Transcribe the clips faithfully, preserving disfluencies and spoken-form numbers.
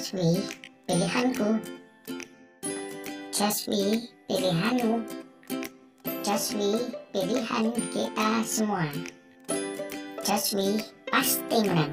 Jaswi pilihanku, Jaswi pilihanmu, Jaswi pilihan kita semua. Jaswi pasti menang.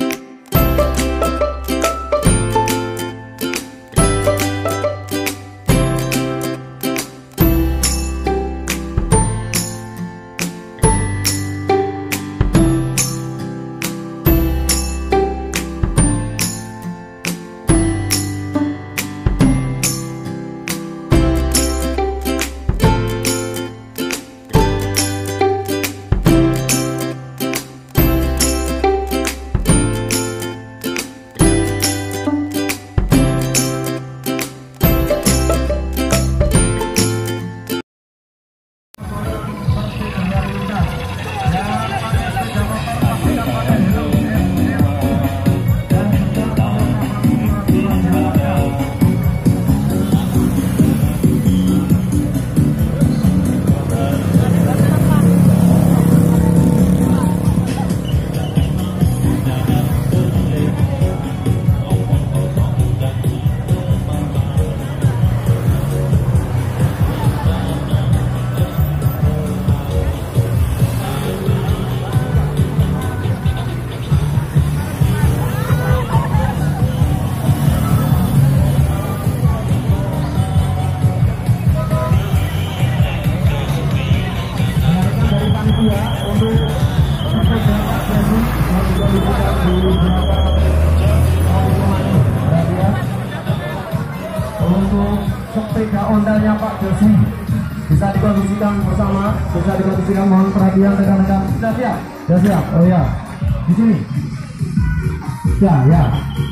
Untuk sepeda ondalnya Pak Jaswi bisa dikondisikan bersama, bisa dikondisikan, mohon perhatian rekan-rekan. Sudah siap? Sudah siap? Oh ya, di sini. Ya, ya.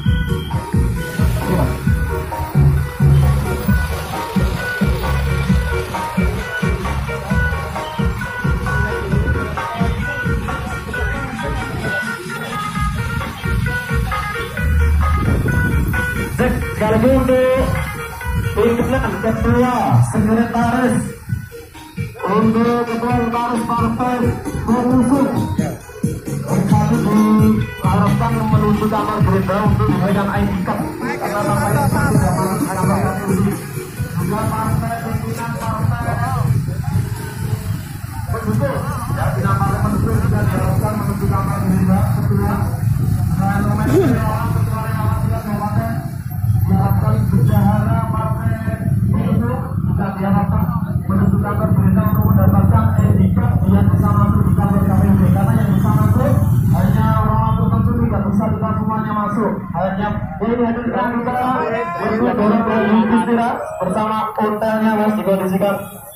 Ya. Sekali lagi untuk pimpinan ketua sekretaris, untuk ketua sekretaris partai pengusung bersatu diharapkan menuju kamar berita untuk memberikan I D card karena partai satu zaman anak-anak ini juga partai pimpinan partai pendukung ya, pimpinan partai pendukung juga diharapkan menuju kamar berita ketua dan nomor ketua relawan juga kabupaten diharapkan bendahara partai pendukung juga diharapkan menuju kantor berita untuk mendapatkan I D card yang bisa masuk di kantor K P U D, karena yang bisa masuk hanya orang tertentu, tidak bisa kita semuanya masuk. Hanya ini hadirkan kita untuk dorong dari istirahat bersama hotelnya Mas dikondisikan.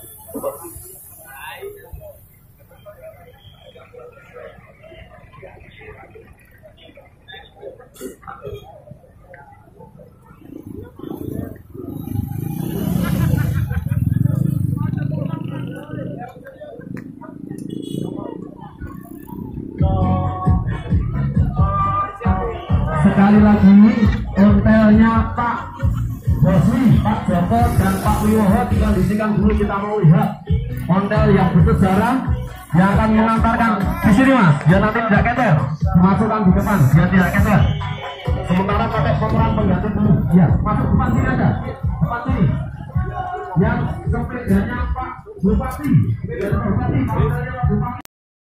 Sekali lagi hotelnya Pak Jaswi, Pak Joko dan Pak Wiwoho dikondisikan dulu. Kita mau lihat hotel yang bersejarah yang akan mengantarkan di sini Mas, biar nanti tidak keter, masukkan di depan biar tidak keter. Sementara pakai pemeran pengganti dulu, ya masuk depan sini aja, depan sini. Yang sepedanya Pak Bupati, Bupati, hotelnya Pak Bupati.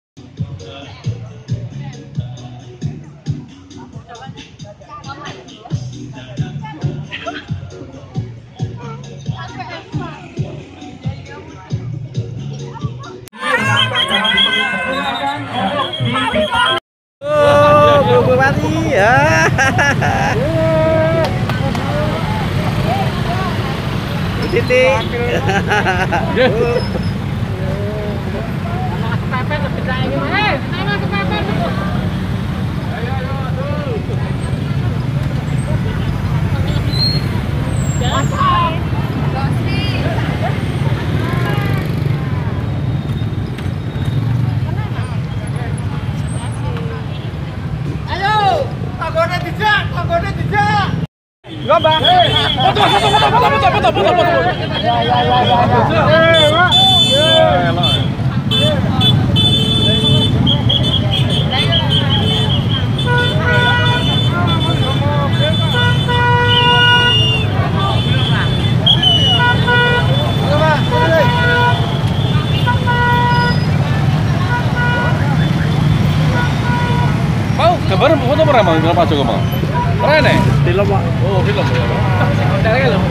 Oh, Bu Bupati ya. Bu Titi. Anak kepepet lebih saya gimana? Eh, anak kepepet. Ayo ayo tuh. Jaswi. Jaswi. Tanggone dijak, tanggone dijak. Enggak, Bang. Foto, foto, foto, foto, foto, foto, foto, foto. Ya, ya, ya, ya. Eh, Pak. Ya, elah. gambar foto pernah Bang dengan Pak Joko Bang? Keren ya? Film Pak. Oh, film ya. Caranya loh.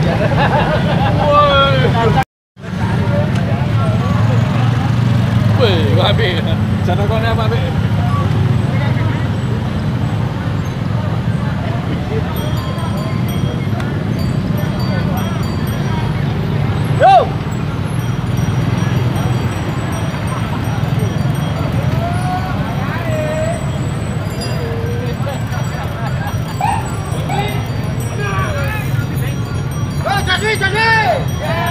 Wih, Pak Abi. Jadwalnya apa, Abi? Yo. Jadi, jadi.